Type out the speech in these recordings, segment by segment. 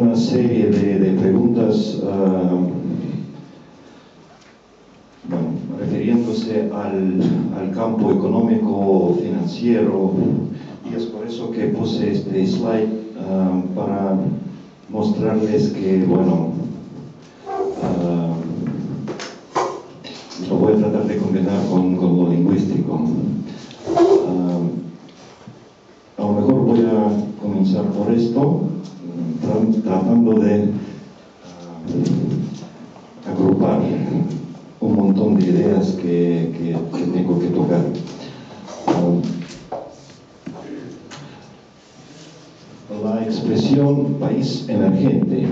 una serie de preguntas, refiriéndose al campo económico financiero, y es por eso que puse este slide para mostrarles que, lo voy a tratar de combinar con lo lingüístico. A lo mejor voy a comenzar por esto, tratando de agrupar un montón de ideas que tengo que tocar. La expresión país emergente,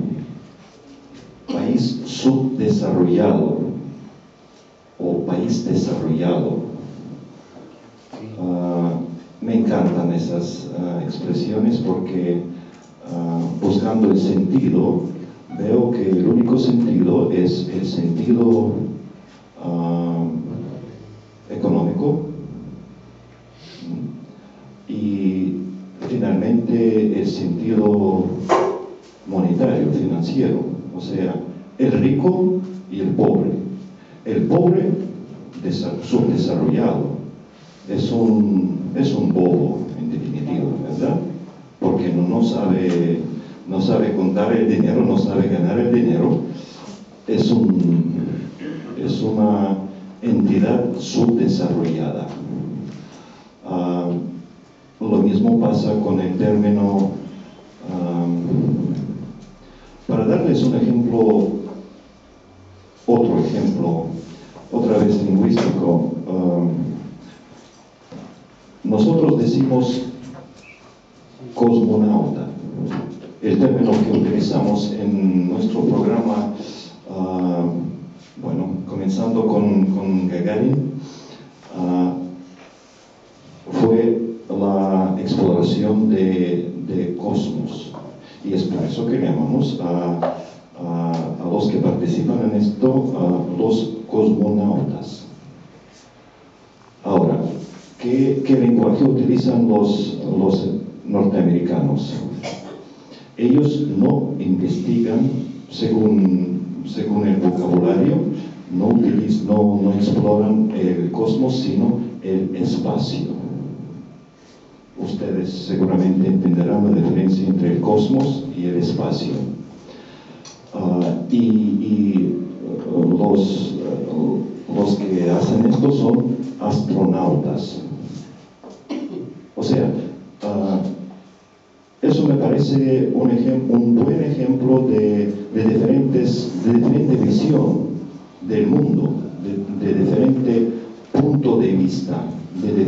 país subdesarrollado o país desarrollado, me encantan esas expresiones porque buscando el sentido, veo que el único sentido es el sentido económico y finalmente el sentido monetario, financiero, o sea, el rico y el pobre. El pobre subdesarrollado es un bobo, en definitiva, ¿verdad? Porque no sabe contar el dinero, no sabe ganar el dinero. Es una entidad subdesarrollada. Lo mismo pasa con el término, para darles un ejemplo, otro ejemplo, otra vez lingüístico. Nosotros decimos cosmonauta, el término que utilizamos en nuestro programa, comenzando con Gagarin, fue la exploración de cosmos, y es por eso que llamamos a los que participan en esto los cosmonautas. Ahora, ¿qué lenguaje utilizan los norteamericanos? Ellos no investigan según el vocabulario, no exploran el cosmos, sino el espacio. Ustedes seguramente entenderán la diferencia entre el cosmos y el espacio. Los que hacen esto son astronautas. O sea, eso me parece un buen ejemplo de diferente visión del mundo, de diferente punto de vista, de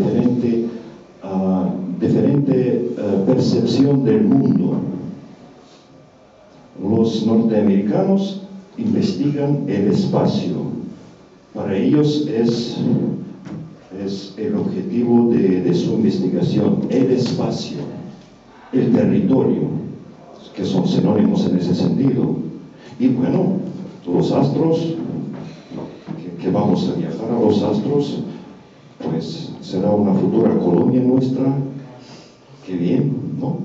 diferente percepción del mundo. Los norteamericanos investigan el espacio. Para ellos es el objetivo de su investigación, el espacio, el territorio, que son sinónimos en ese sentido. Y bueno, los astros, que vamos a viajar a los astros, pues será una futura colonia nuestra. Qué bien, ¿no?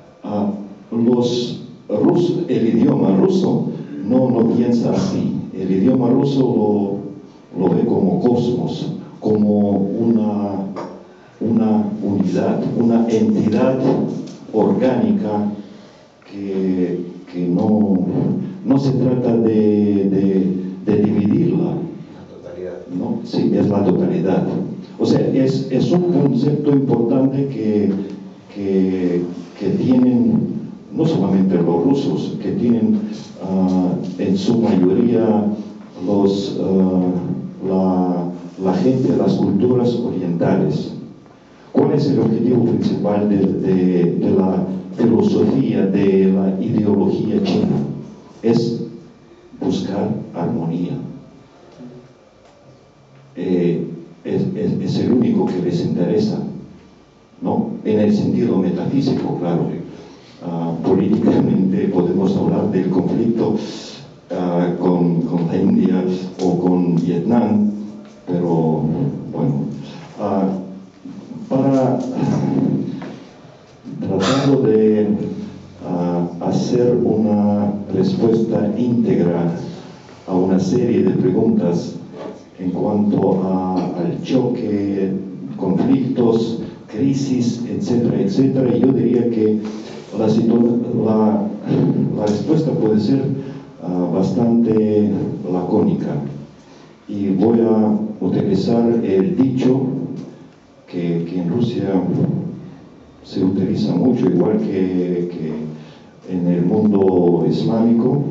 El idioma ruso no piensa así. El idioma ruso lo ve como cosmos, como una unidad, una entidad orgánica que no se trata de dividirla. La totalidad. ¿No? Sí, es la totalidad. O sea, es un concepto importante que tienen no solamente los rusos, que tienen en su mayoría la gente, las culturas orientales. ¿Cuál es el objetivo principal de la filosofía, de la ideología china? Es buscar armonía. Es el único que les interesa, ¿no? En el sentido metafísico, claro. Políticamente podemos hablar del conflicto con la India o con Vietnam, pero bueno, tratando de hacer hacer una respuesta íntegra a una serie de preguntas en cuanto al choque, conflictos, crisis, etcétera, etcétera. Y yo diría que la respuesta puede ser bastante lacónica. Y voy a utilizar el dicho que en Rusia se utiliza mucho, igual que en el mundo islámico.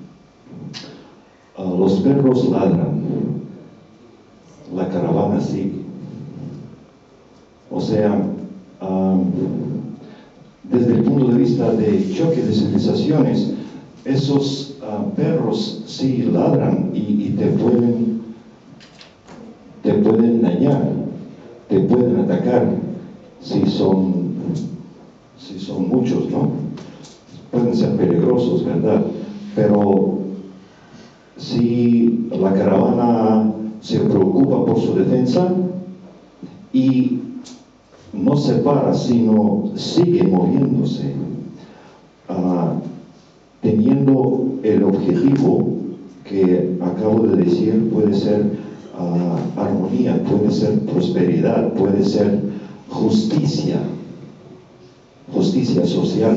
Los perros ladran, la caravana sigue. O sea, desde el punto de vista de choque de civilizaciones, esos perros sí ladran y te pueden dañar, te pueden atacar si son muchos, ¿no? Pueden ser peligrosos, ¿verdad? Pero si la caravana se preocupa por su defensa y no se para, sino sigue moviéndose, teniendo el objetivo que acabo de decir, puede ser armonía, puede ser prosperidad, puede ser justicia social.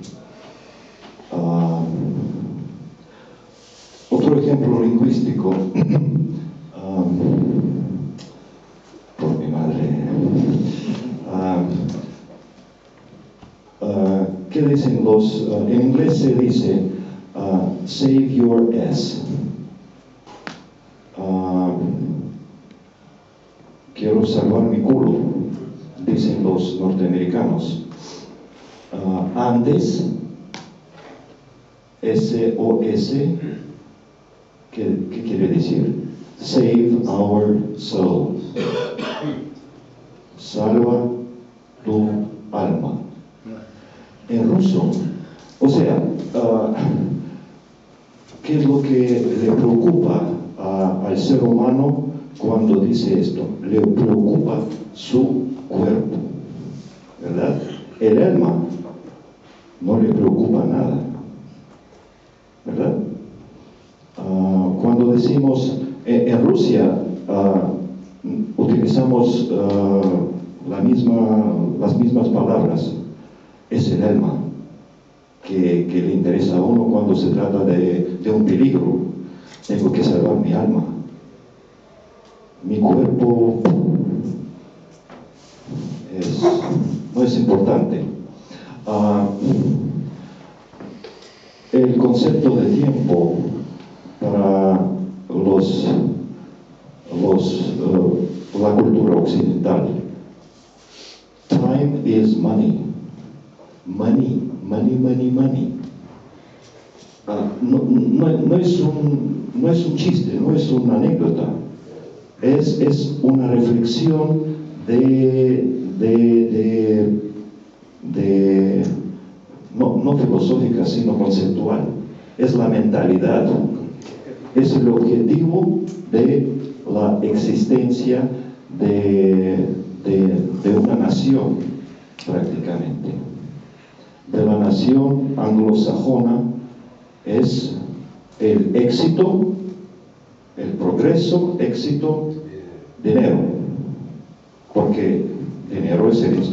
Otro ejemplo lingüístico, por mi madre, ¿qué dicen en inglés se dice save your S? Quiero salvar mi culo, dicen los norteamericanos. Antes, SOS, ¿qué quiere decir? Save our soul. Salva tu alma. En ruso, o sea, ¿qué es lo que le preocupa al ser humano cuando dice esto? Le preocupa su cuerpo, ¿verdad? El alma no le preocupa nada, ¿verdad? Cuando decimos en Rusia, utilizamos las mismas palabras. Es el alma que le interesa a uno cuando se trata de un peligro. Tengo que salvar mi alma. Mi cuerpo no es importante. El concepto de tiempo para la cultura occidental. Time is money. Money. No es un chiste, no es una anécdota. Es una reflexión no filosófica, sino conceptual. Es la mentalidad, es el objetivo de la existencia de una nación, prácticamente. De la nación anglosajona es el éxito, el progreso, éxito, dinero. Porque dinero es el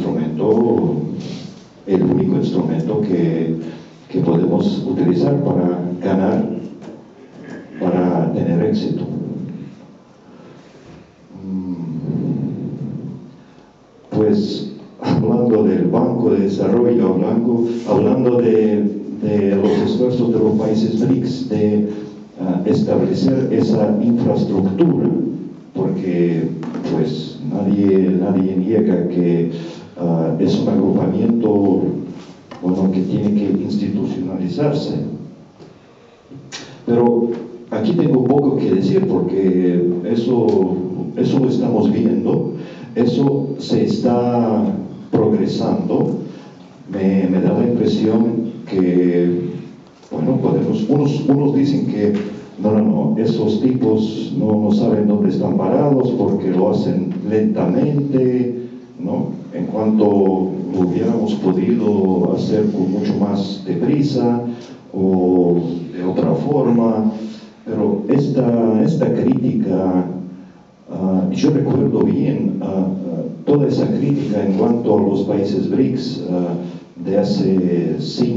único instrumento que podemos utilizar para ganar, para tener éxito. Pues hablando del Banco de Desarrollo, hablando de los esfuerzos de los países BRICS de establecer esa infraestructura, porque pues nadie niega que es un agrupamiento que tiene que institucionalizarse. Pero aquí tengo poco que decir porque eso lo estamos viendo, eso se está progresando. Me da la impresión que, unos dicen que no, esos tipos no saben dónde están parados porque lo hacen lentamente, ¿no? En cuanto hubiéramos podido hacer con mucho más deprisa o de otra forma, pero esta crítica, yo recuerdo bien toda esa crítica en cuanto a los países BRICS de hace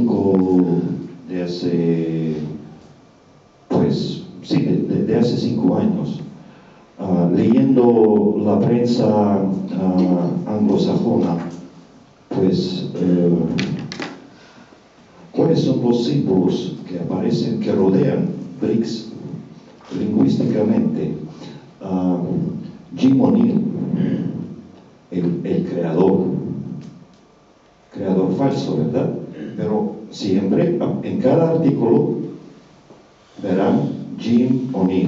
de hace 5 años. Leyendo la prensa anglosajona, pues ¿cuáles son los símbolos que aparecen, que rodean BRICS lingüísticamente? Jim O'Neill, el creador falso, ¿verdad? Pero siempre, en cada artículo, verán Jim O'Neill.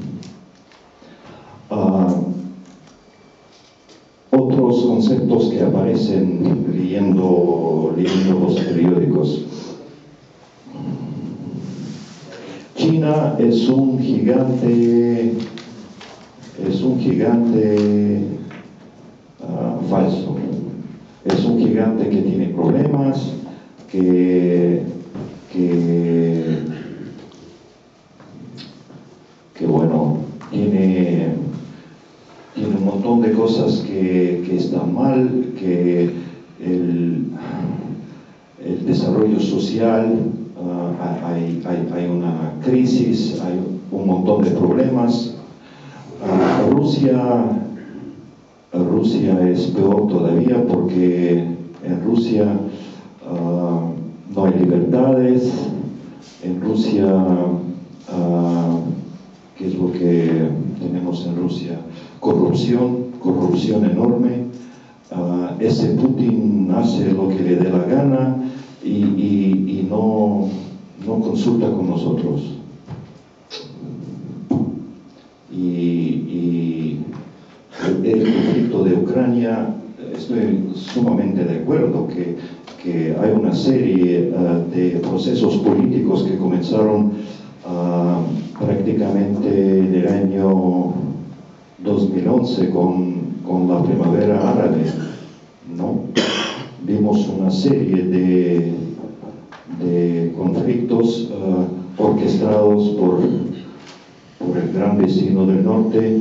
Otros conceptos que aparecen leyendo los periódicos. China es un gigante falso. Es un gigante que tiene problemas, que bueno, tiene un montón de cosas que están mal, que el desarrollo social, hay una crisis, hay un montón de problemas. Rusia es peor todavía porque en Rusia no hay libertades. En Rusia, ¿qué es lo que tenemos en Rusia? Corrupción enorme. Ese Putin hace lo que le dé la gana y no consulta con nosotros. Y el conflicto de Ucrania, estoy sumamente de acuerdo que hay una serie de procesos políticos que comenzaron prácticamente en el año 2011 con la primavera árabe, ¿no? Vimos una serie de conflictos orquestados por el gran vecino del norte,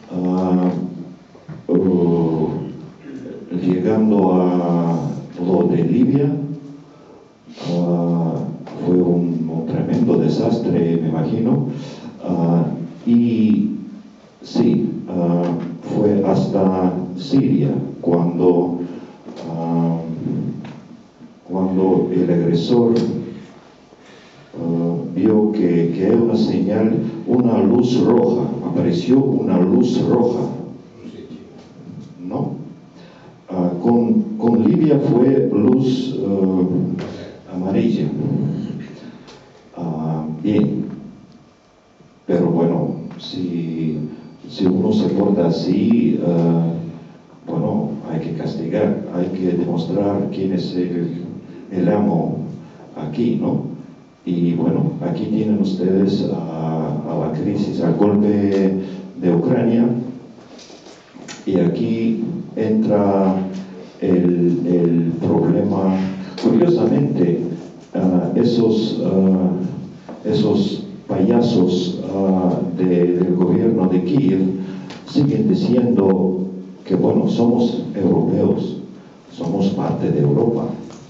llegando a lo de Libia. Fue un tremendo desastre, me imagino, y sí, fue hasta Siria cuando el agresor vio que hay una señal, una luz roja, apareció una luz roja, ¿no? Con Libia fue luz amarilla. Bien, pero bueno, si uno se porta así, bueno, hay que castigar, hay que demostrar quién es el amo aquí, ¿no? Y bueno, aquí tienen ustedes a la crisis, al golpe de Ucrania, y aquí entra el problema. Curiosamente, esos payasos del gobierno de Kiev siguen diciendo que, bueno, somos europeos, somos parte de Europa.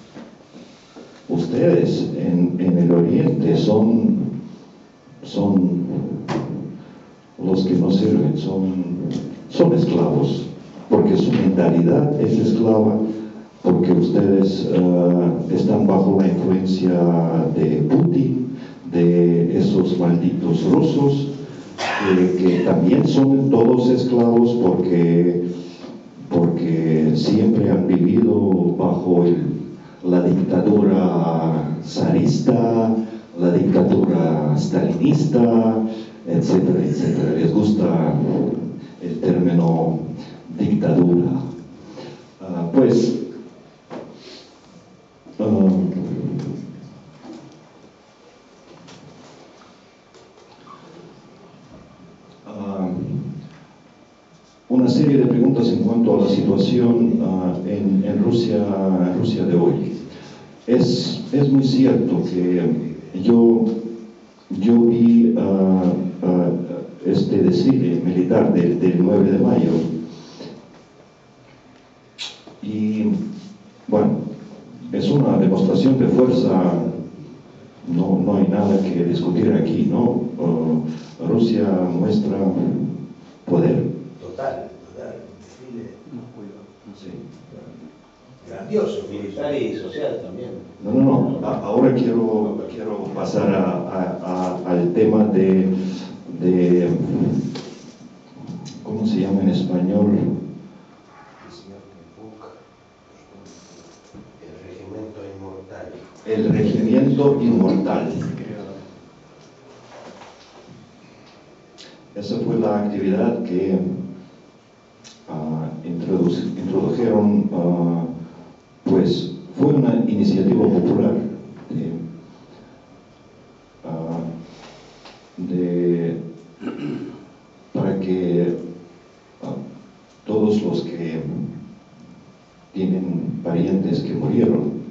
Ustedes en el Oriente son los que no sirven, son esclavos, porque su mentalidad es esclava, porque ustedes están bajo la influencia de Putin, de esos malditos rusos, que también son todos esclavos porque siempre han vivido bajo la dictadura zarista, la dictadura stalinista, etcétera, etcétera. Les gusta el término dictadura. Una serie de preguntas en cuanto a la situación en Rusia de hoy. Es muy cierto que yo vi este desfile militar del 9 de mayo y, bueno, es una demostración de fuerza, no hay nada que discutir aquí, ¿no? Rusia muestra poder. Total, desfile Sí. grandioso, militar y social también. No. Ahora quiero pasar al tema de ¿cómo se llama en español? El regimiento inmortal. Esa fue la actividad que introdujeron, pues fue una iniciativa popular para que todos los que tienen parientes que murieron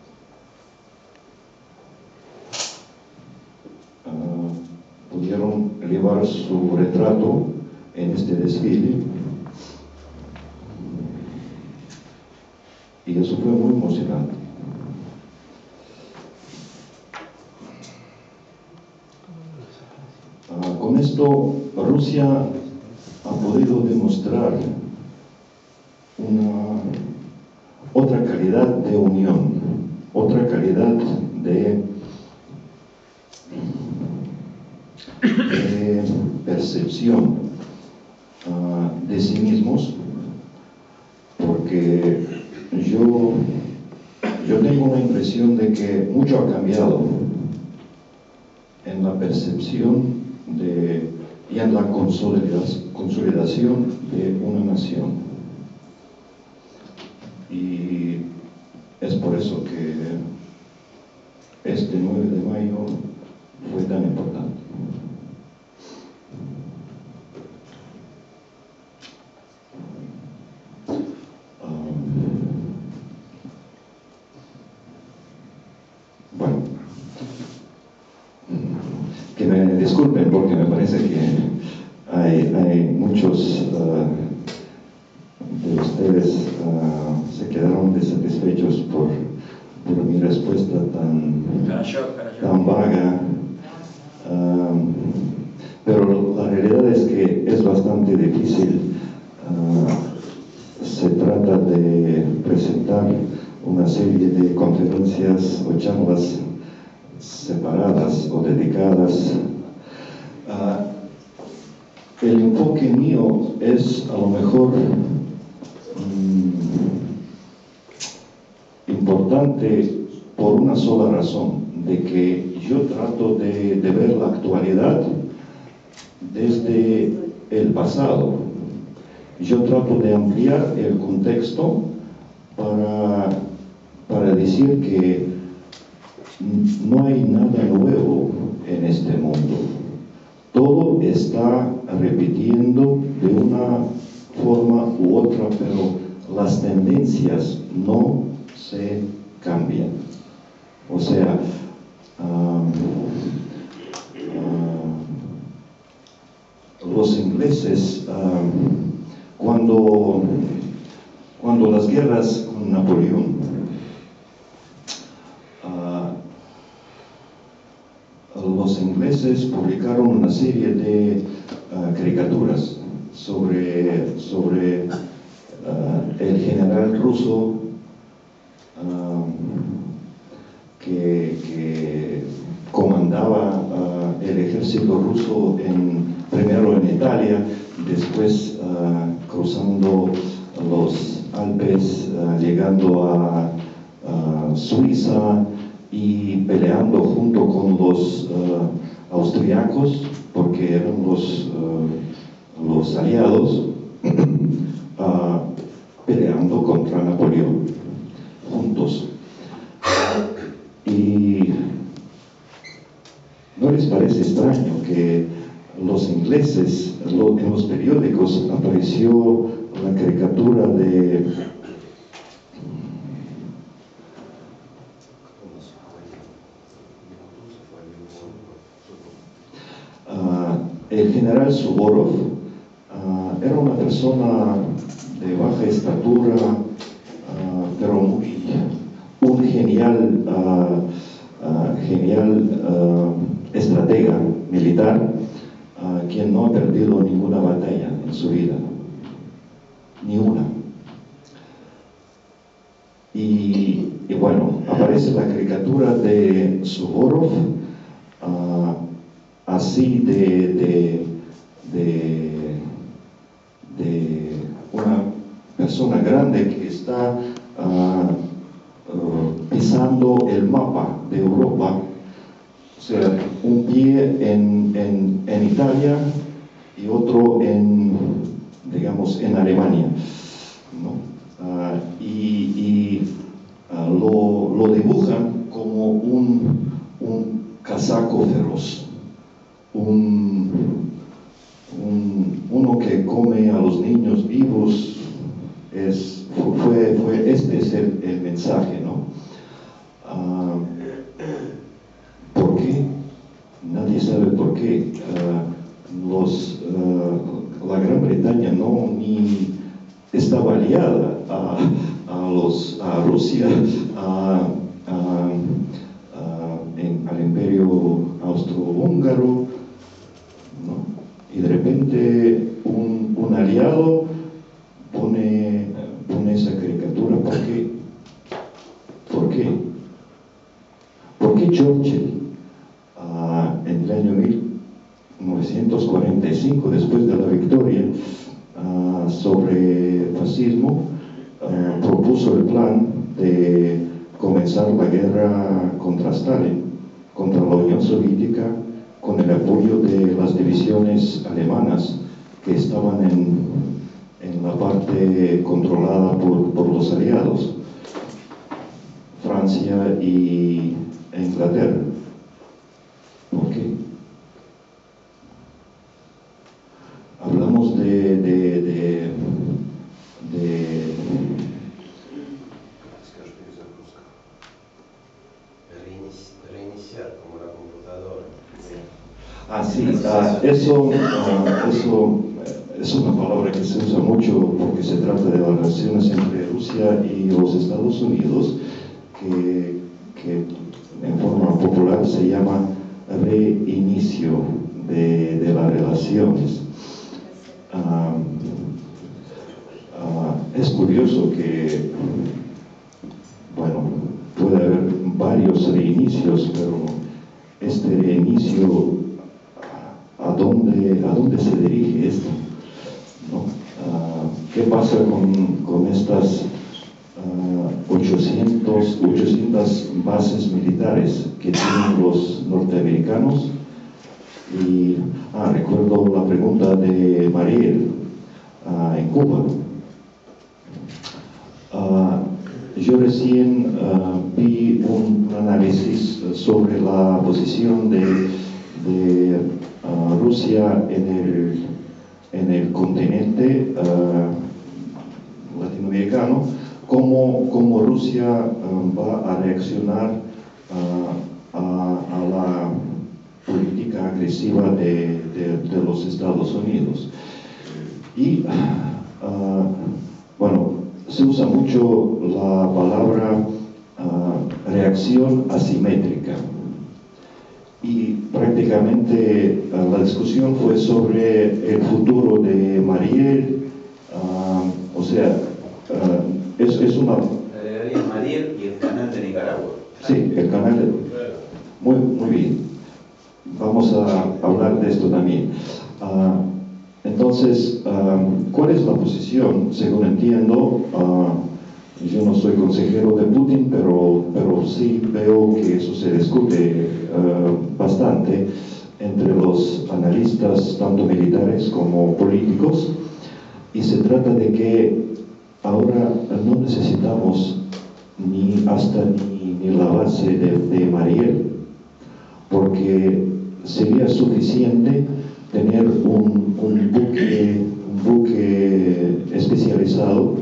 pudieron llevar su retrato en este desfile, y eso fue muy emocionante. Con esto Rusia ha podido demostrar otra calidad de unión, otra calidad de percepción de sí mismos, porque yo tengo la impresión de que mucho ha cambiado en la percepción y en la consolidación de una nación, y es por eso que este 9 de mayo fue tan importante. Bueno, que me disculpen porque me parece que hay muchos de ustedes se quedaron desatisfechos por mi respuesta tan vaga, pero la realidad es que es bastante difícil. Se trata de presentar una serie de conferencias o charlas separadas o dedicadas. El enfoque mío es a lo mejor importante por una sola razón, de que yo trato de ver la actualidad desde el pasado. Yo trato de ampliar el contexto para decir que no hay nada nuevo en este mundo. Todo está repitiendo de una forma u otra, pero las tendencias no se cambian. O sea, los ingleses, cuando las guerras con Napoleón, los ingleses publicaron una serie de caricaturas sobre el general ruso que comandaba el ejército ruso primero en Italia, después cruzando los Alpes, llegando a Suiza y peleando junto con los austriacos, porque eran los aliados, peleando contra Napoleón juntos. Y ¿no les parece extraño que los ingleses, en los periódicos apareció la caricatura de el general Suvorov. Era una persona de baja estatura, pero un genial estratega militar, quien no ha perdido ninguna batalla en su vida, ni una. Y bueno, aparece la caricatura de Suvorov, así de una persona grande que está pisando el mapa de Europa, o sea, un pie en Italia y otro digamos, en Alemania, ¿no? Lo dibujan como un casaco feroz, uno que come a los niños vivos. Este es el mensaje, ¿no? ¿Por qué? Nadie sabe por qué. La Gran Bretaña ni estaba aliada a Rusia, al imperio austrohúngaro, ¿no? Y de repente un aliado pone esa caricatura. ¿Por qué? ¿Por qué? ¿Por qué Churchill, en el año 1945, después de la victoria sobre el fascismo, propuso el plan de comenzar la guerra contra Stalin, contra la Unión Soviética, con el apoyo de las divisiones alemanas que estaban en la parte controlada por los aliados, Francia e Inglaterra? ¿Por qué? Hablamos de reiniciar como la computadora. Eso es una palabra que se usa mucho porque se trata de las relaciones entre Rusia y los Estados Unidos, que en forma popular se llama reinicio de las relaciones. Es curioso que, bueno, puede haber varios reinicios, pero este reinicio, ¿a dónde se dirige esto? ¿No? ¿Qué pasa con estas 800 bases militares que tienen los norteamericanos? Y recuerdo la pregunta de Mariel en Cuba. Yo recién vi un análisis sobre la posición de Rusia en el continente latinoamericano, cómo Rusia va a reaccionar a la política agresiva de los Estados Unidos. Y bueno, se usa mucho la palabra reacción asimétrica, y prácticamente la discusión fue sobre el futuro de Mariel. O sea, es una... Mariel y el canal de Nicaragua. Sí, el canal de... Muy bien. Vamos a hablar de esto también. Entonces, ¿cuál es la posición? Según entiendo, yo no soy consejero de Putin, pero sí veo que eso se discute bastante entre los analistas, tanto militares como políticos, y se trata de que ahora no necesitamos ni la base de Mariel, porque sería suficiente tener un buque especializado interesado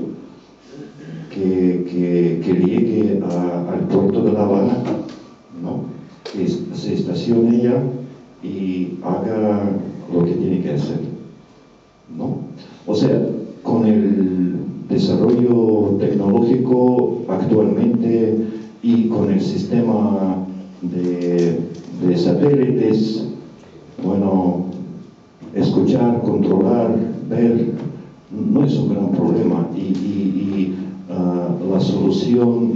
que llegue al puerto de La Habana, ¿no? Que se estacione ya y haga lo que tiene que hacer, ¿no? O sea, con el desarrollo tecnológico actualmente y con el sistema de satélites, bueno, escuchar, controlar, ver, no es un gran problema. La solución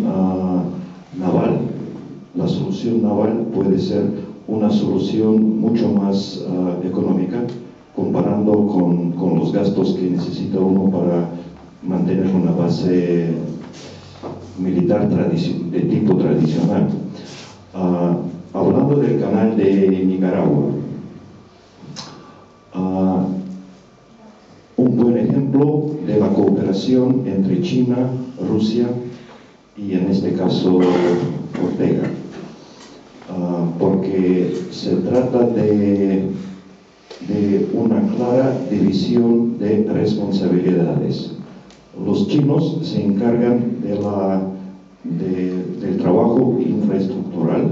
naval puede ser una solución mucho más económica, comparando con los gastos que necesita uno para mantener una base militar de tipo tradicional. Hablando del canal de Nicaragua, un buen ejemplo de la cooperación entre China, Rusia y en este caso Ortega, porque se trata de una clara división de responsabilidades. Los chinos se encargan del trabajo infraestructural.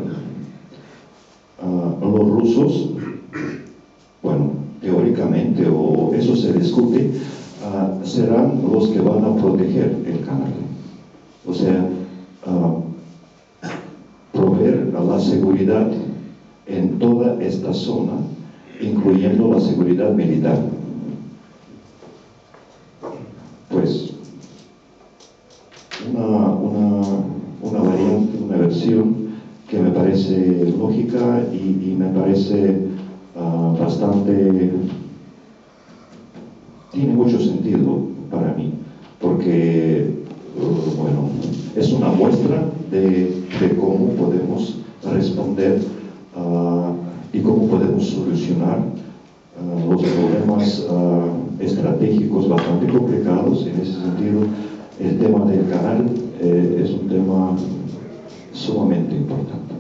Los rusos, bueno, teóricamente, o eso se discute, serán los que van a proteger el canal. O sea, proveer la seguridad en toda esta zona, incluyendo la seguridad militar. Pues una variante, una versión que me parece lógica y me parece tiene mucho sentido para mí, porque bueno, es una muestra de cómo podemos responder y cómo podemos solucionar los problemas estratégicos bastante complicados. En ese sentido, el tema del canal es un tema sumamente importante.